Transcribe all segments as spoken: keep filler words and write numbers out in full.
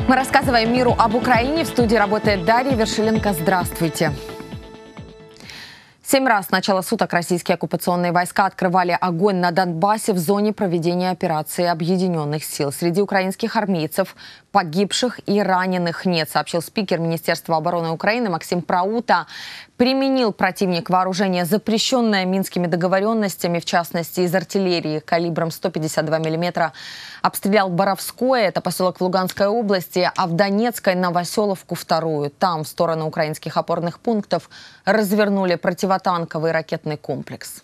Мы рассказываем миру об Украине. В студии работает Дарья Вершиленко. Здравствуйте. Семь раз с начала суток российские оккупационные войска открывали огонь на Донбассе в зоне проведения операции Объединенных сил. Среди украинских армейцев погибших и раненых нет, сообщил спикер Министерства обороны Украины Максим Праута. Применил противник вооружение, запрещенное минскими договоренностями, в частности из артиллерии калибром сто пятьдесят два миллиметра. Обстрелял Боровское, это поселок в Луганской области, а в Донецкой Новоселовку вторую. Там в сторону украинских опорных пунктов развернули противотанковый ракетный комплекс.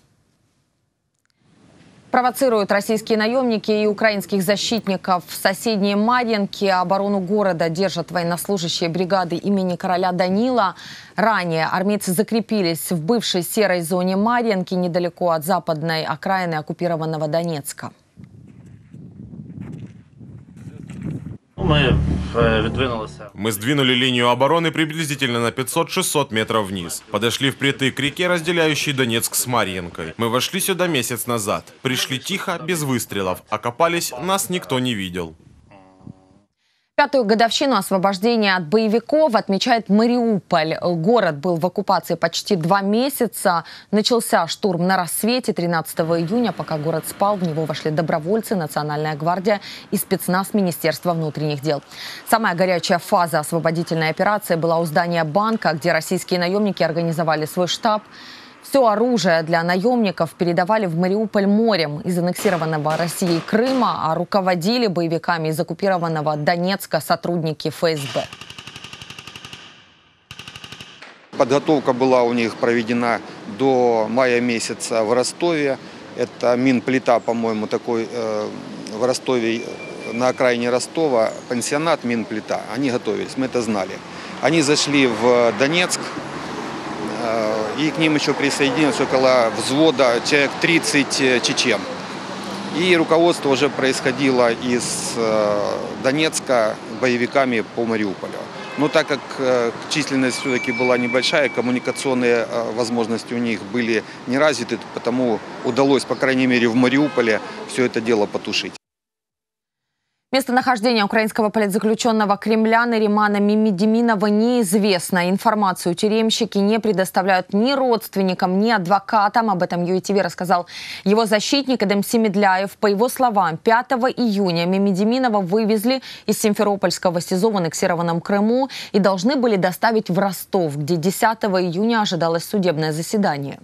Провоцируют российские наемники и украинских защитников. В соседней Марьинке оборону города держат военнослужащие бригады имени короля Данила. Ранее армейцы закрепились в бывшей серой зоне Марьинки, недалеко от западной окраины оккупированного Донецка. Мы Мы сдвинули линию обороны приблизительно на пятьсот-шестьсот метров вниз. Подошли впритык к реке, разделяющей Донецк с Марьинкой. Мы вошли сюда месяц назад. Пришли тихо, без выстрелов. Окопались, нас никто не видел. Пятую годовщину освобождения от боевиков отмечает Мариуполь. Город был в оккупации почти два месяца. Начался штурм на рассвете тринадцатого июня. Пока город спал, в него вошли добровольцы, Национальная гвардия и спецназ Министерства внутренних дел. Самая горячая фаза освободительной операции была у здания банка, где российские наемники организовали свой штаб. Все оружие для наемников передавали в Мариуполь морем из аннексированного Россией Крыма, а руководили боевиками из оккупированного Донецка сотрудники эф эс бэ. Подготовка была у них проведена до мая месяца в Ростове. Это минплита, по-моему, такой э, в Ростове, на окраине Ростова, пансионат минплита. Они готовились, мы это знали. Они зашли в Донецк. И к ним еще присоединилось около взвода, человек тридцать чечен. И руководство уже происходило из Донецка боевиками по Мариуполю. Но так как численность все-таки была небольшая, коммуникационные возможности у них были не развиты, потому удалось, по крайней мере, в Мариуполе все это дело потушить. Местонахождение украинского политзаключенного Кремля Наримана Мамедиминова неизвестно. Информацию тюремщики не предоставляют ни родственникам, ни адвокатам. Об этом ю эй ти ви рассказал его защитник Эдем Семедляев. По его словам, пятого июня Мамедиминова вывезли из Симферопольского СИЗО в аннексированном Крыму и должны были доставить в Ростов, где десятого июня ожидалось судебное заседание.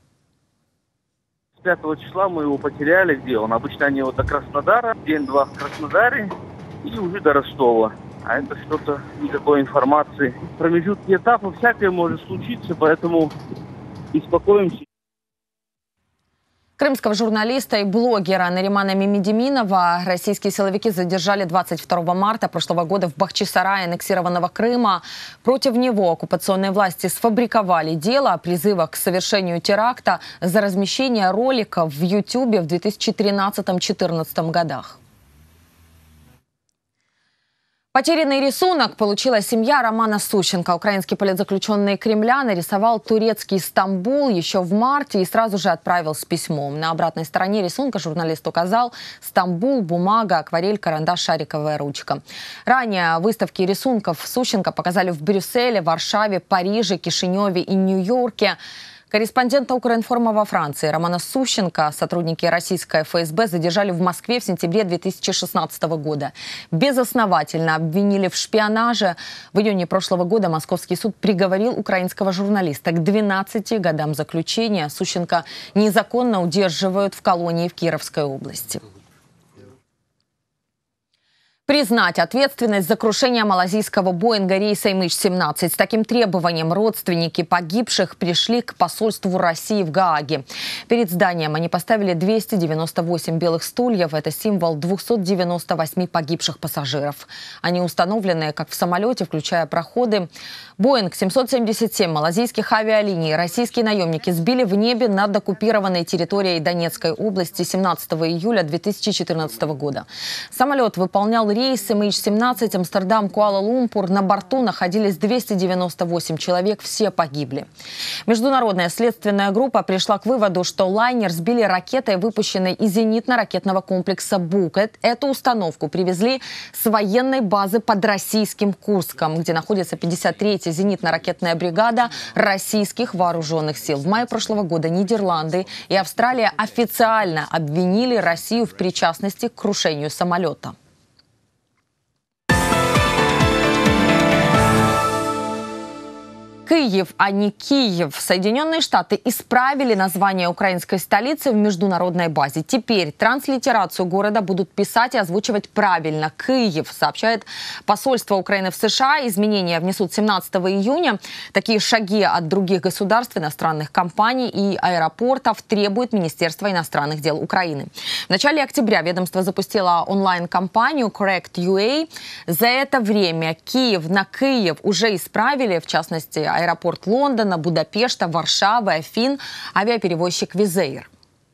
пятого числа мы его потеряли. Где он? Обычно они вот до Краснодара, день-два в Краснодаре и уже до Ростова. А это что-то, никакой информации. Промежутки этапов всякое может случиться, поэтому беспокоимся. Крымского журналиста и блогера Наримана Мамедиминова российские силовики задержали двадцать второго марта прошлого года в Бахчисарае аннексированного Крыма. Против него оккупационные власти сфабриковали дело о призывах к совершению теракта за размещение роликов в Ютубе в две тысячи тринадцатом — две тысячи четырнадцатом годах. Потерянный рисунок получила семья Романа Сущенко. Украинский политзаключенный Кремля нарисовал турецкий Стамбул еще в марте и сразу же отправил с письмом. На обратной стороне рисунка журналист указал: Стамбул, бумага, акварель, карандаш, шариковая ручка. Ранее выставки рисунков Сущенко показали в Брюсселе, Варшаве, Париже, Кишиневе и Нью-Йорке. Корреспондента Укринформа во Франции Романа Сущенко сотрудники российской эф эс бэ задержали в Москве в сентябре две тысячи шестнадцатого года. Безосновательно обвинили в шпионаже. В июне прошлого года московский суд приговорил украинского журналиста к двенадцати годам заключения. Сущенко незаконно удерживают в колонии в Кировской области. Признать ответственность за крушение малазийского Боинга рейса эм эйч семнадцать. С таким требованием родственники погибших пришли к посольству России в Гааге. Перед зданием они поставили двести девяносто восемь белых стульев. Это символ двухсот девяноста восьми погибших пассажиров. Они установлены, как в самолете, включая проходы. Боинг семьсот семьдесят семь малазийских авиалиний российские наемники сбили в небе над оккупированной территорией Донецкой области семнадцатого июля две тысячи четырнадцатого года. Самолет выполнял рейс рейс эм эйч семнадцать Амстердам-Куала-Лумпур. На борту находились двести девяносто восемь человек, все погибли. Международная следственная группа пришла к выводу, что лайнер сбили ракетой, выпущенной из зенитно-ракетного комплекса «Бук». Эту установку привезли с военной базы под российским Курском, где находится пятьдесят третья зенитно-ракетная бригада российских вооруженных сил. В мае прошлого года Нидерланды и Австралия официально обвинили Россию в причастности к крушению самолета. Киев, а не Киев. Соединенные Штаты исправили название украинской столицы в международной базе. Теперь транслитерацию города будут писать и озвучивать правильно. Киев, сообщает посольство Украины в США. Изменения внесут семнадцатого июня. Такие шаги от других государств, иностранных компаний и аэропортов требует Министерство иностранных дел Украины. В начале октября ведомство запустило онлайн-компанию Correct.ua. За это время Киев на Киев уже исправили, в частности, аэропорт Лондона, Будапешта, Варшавы, Афин, авиаперевозчик Визейр.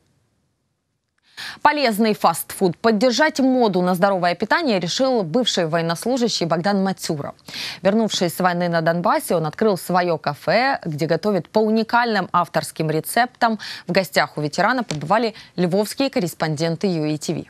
Полезный фастфуд. Поддержать моду на здоровое питание решил бывший военнослужащий Богдан Матюра. Вернувшись с войны на Донбассе, он открыл свое кафе, где готовит по уникальным авторским рецептам. В гостях у ветерана побывали львовские корреспонденты ю эй ти ви.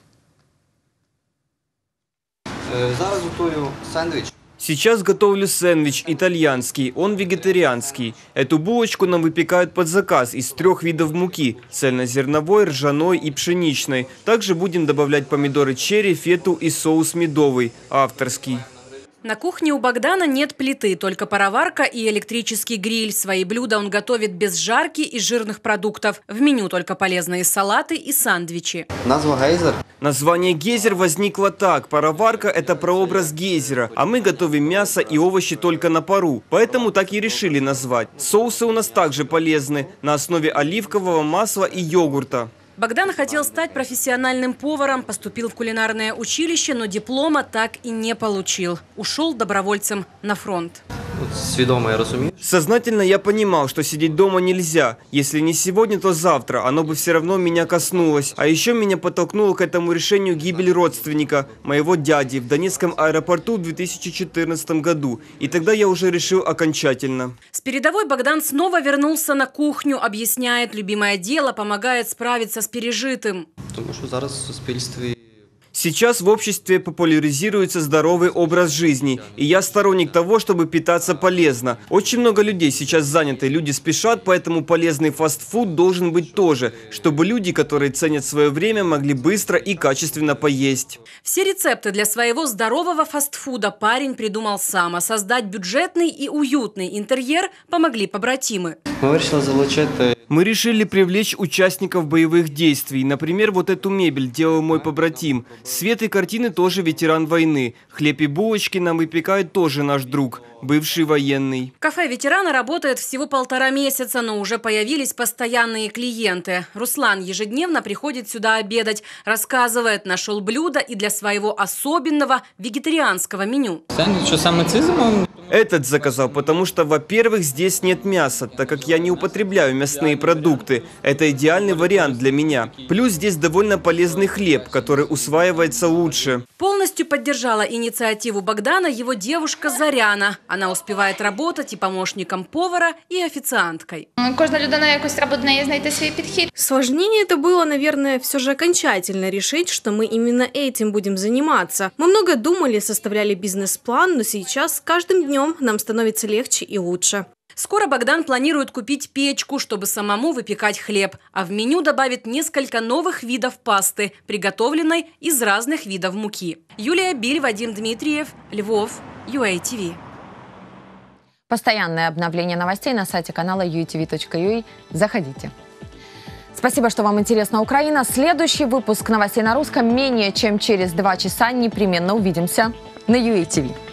Зараз готую сэндвич. Сейчас готовлю сэндвич итальянский, он вегетарианский. Эту булочку нам выпекают под заказ из трех видов муки – цельнозерновой, ржаной и пшеничной. Также будем добавлять помидоры черри, фету и соус медовый, авторский. На кухне у Богдана нет плиты, только пароварка и электрический гриль. Свои блюда он готовит без жарки и жирных продуктов. В меню только полезные салаты и сандвичи. Назва гейзер. Название гейзер возникло так. Пароварка – это прообраз гейзера, а мы готовим мясо и овощи только на пару. Поэтому так и решили назвать. Соусы у нас также полезны, на основе оливкового масла и йогурта. Богдан хотел стать профессиональным поваром, поступил в кулинарное училище, но диплома так и не получил. Ушел добровольцем на фронт. Свідомо я розумію. Сознательно я понимал, что сидеть дома нельзя. Если не сегодня, то завтра. Оно бы все равно меня коснулось. А еще меня подтолкнуло к этому решению гибель родственника, моего дяди, в Донецком аэропорту в две тысячи четырнадцатом году. И тогда я уже решил окончательно. С передовой Богдан снова вернулся на кухню. Объясняет, любимое дело помогает справиться с пережитым. Тому що зараз в суспільстві... Сейчас в обществе популяризируется здоровый образ жизни, и я сторонник того, чтобы питаться полезно. Очень много людей сейчас заняты, люди спешат, поэтому полезный фастфуд должен быть тоже, чтобы люди, которые ценят свое время, могли быстро и качественно поесть. Все рецепты для своего здорового фастфуда парень придумал сам, а создать бюджетный и уютный интерьер помогли побратимы. Ми вирішили залучити... Мы решили привлечь участников боевых действий. Например, вот эту мебель делал мой побратим. Свет и картины тоже ветеран войны. Хлеб и булочки нам выпекает тоже наш друг, бывший военный. Кафе ветерана работает всего полтора месяца, но уже появились постоянные клиенты. Руслан ежедневно приходит сюда обедать. Рассказывает, нашел блюдо и для своего особенного вегетарианского меню. Сэндвич саме цей замовив? Этот заказал, потому что, во-первых, здесь нет мяса, так как я не употребляю мясные продукты. Это идеальный вариант для меня. Плюс здесь довольно полезный хлеб, который усваивается лучше. Полностью поддержала инициативу Богдана его девушка Заряна. Она успевает работать и помощником повара, и официанткой. Каждая людина якось треба до неї знайти свій підхід. Сложнее это было, наверное, все же окончательно решить, что мы именно этим будем заниматься. Мы много думали, составляли бизнес-план, но сейчас с каждым днем нам становится легче и лучше. Скоро Богдан планирует купить печку, чтобы самому выпекать хлеб, а в меню добавит несколько новых видов пасты, приготовленной из разных видов муки. Юлия Биль, Вадим Дмитриев, Львов, ю эй ти ви. Постоянное обновление новостей на сайте канала ю эй ти ви точка ю а. Заходите. Спасибо, что вам интересна Украина. Следующий выпуск новостей на русском менее чем через два часа. Непременно увидимся на ю эй ти ви.